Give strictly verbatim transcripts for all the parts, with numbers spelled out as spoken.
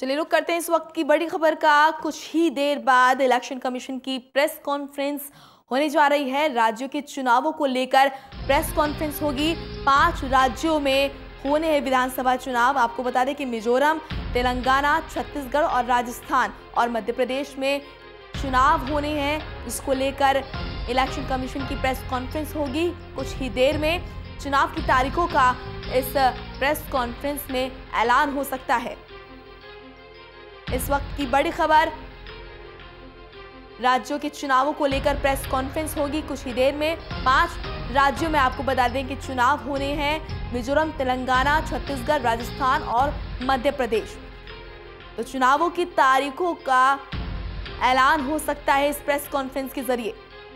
चलिए रुक करते हैं इस वक्त की बड़ी खबर का। कुछ ही देर बाद इलेक्शन कमीशन की प्रेस कॉन्फ्रेंस होने जा रही है। राज्यों के चुनावों को लेकर प्रेस कॉन्फ्रेंस होगी। पांच राज्यों में होने हैं विधानसभा चुनाव। आपको बता दें कि मिजोरम, तेलंगाना, छत्तीसगढ़ और राजस्थान और मध्य प्रदेश में चुनाव होने हैं, जिसको लेकर इलेक्शन कमीशन की प्रेस कॉन्फ्रेंस होगी। कुछ ही देर में चुनाव की तारीखों का इस प्रेस कॉन्फ्रेंस में ऐलान हो सकता है। इस वक्त की बड़ी खबर, राज्यों के चुनावों को लेकर प्रेस कॉन्फ्रेंस होगी कुछ ही देर में। पांच राज्यों में आपको बता दें कि चुनाव होने हैं, मिजोरम, तेलंगाना, छत्तीसगढ़, राजस्थान और मध्य प्रदेश। तो चुनावों की तारीखों का ऐलान हो सकता है इस प्रेस कॉन्फ्रेंस के जरिए।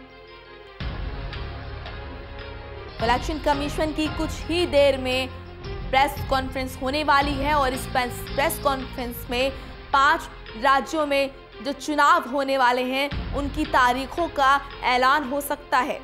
इलेक्शन कमीशन की कुछ ही देर में प्रेस कॉन्फ्रेंस होने वाली है और इस प्रेस कॉन्फ्रेंस में पांच राज्यों में जो चुनाव होने वाले हैं उनकी तारीखों का ऐलान हो सकता है।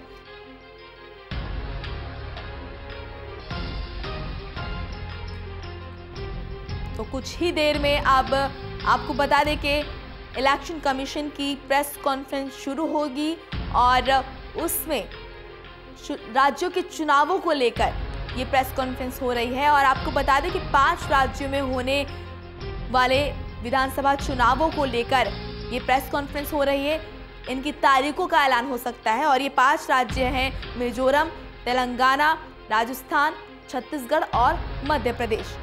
तो कुछ ही देर में अब आपको बता दें कि इलेक्शन कमीशन की प्रेस कॉन्फ्रेंस शुरू होगी और उसमें राज्यों के चुनावों को लेकर ये प्रेस कॉन्फ्रेंस हो रही है। और आपको बता दें कि पांच राज्यों में होने वाले विधानसभा चुनावों को लेकर ये प्रेस कॉन्फ्रेंस हो रही है। इनकी तारीखों का ऐलान हो सकता है और ये पांच राज्य हैं, मिजोरम, तेलंगाना, राजस्थान, छत्तीसगढ़ और मध्य प्रदेश।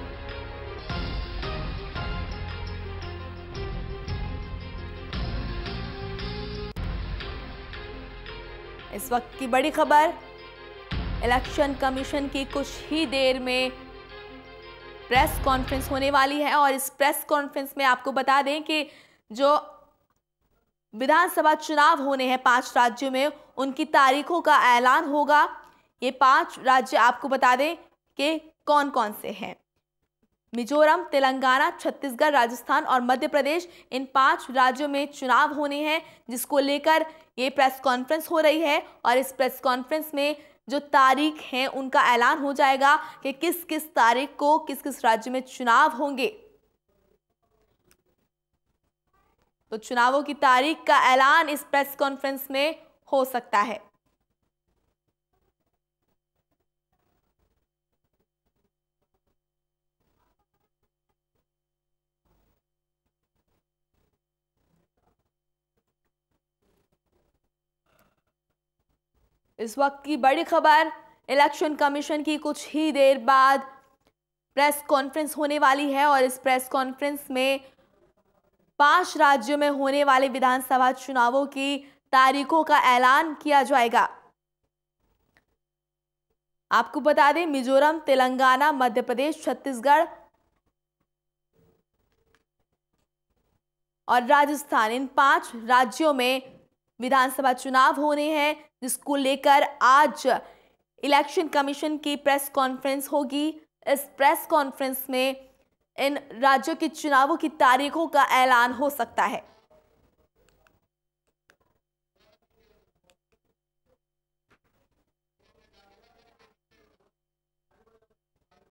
इस वक्त की बड़ी खबर, इलेक्शन कमीशन की कुछ ही देर में प्रेस कॉन्फ्रेंस होने वाली है और इस प्रेस कॉन्फ्रेंस में आपको बता दें कि जो विधानसभा चुनाव होने हैं पांच राज्यों में, उनकी तारीखों का ऐलान होगा। ये पांच राज्य आपको बता दें कि कौन कौन से हैं। मिजोरम, तेलंगाना, छत्तीसगढ़, राजस्थान और मध्य प्रदेश, इन पांच राज्यों में चुनाव होने हैं, जिसको लेकर ये प्रेस कॉन्फ्रेंस हो रही है। और इस प्रेस कॉन्फ्रेंस में जो तारीख हैं उनका ऐलान हो जाएगा कि किस किस तारीख को किस किस राज्य में चुनाव होंगे। तो चुनावों की तारीख का ऐलान इस प्रेस कॉन्फ्रेंस में हो सकता है। इस वक्त की बड़ी खबर, इलेक्शन कमीशन की कुछ ही देर बाद प्रेस कॉन्फ्रेंस होने वाली है और इस प्रेस कॉन्फ्रेंस में पांच राज्यों में होने वाले विधानसभा चुनावों की तारीखों का ऐलान किया जाएगा। आपको बता दें, मिजोरम, तेलंगाना, मध्य प्रदेश, छत्तीसगढ़ और राजस्थान, इन पांच राज्यों में विधानसभा चुनाव होने हैं, जिसको लेकर आज इलेक्शन कमीशन की प्रेस कॉन्फ्रेंस होगी। इस प्रेस कॉन्फ्रेंस में इन राज्यों के चुनावों की तारीखों का ऐलान हो सकता है।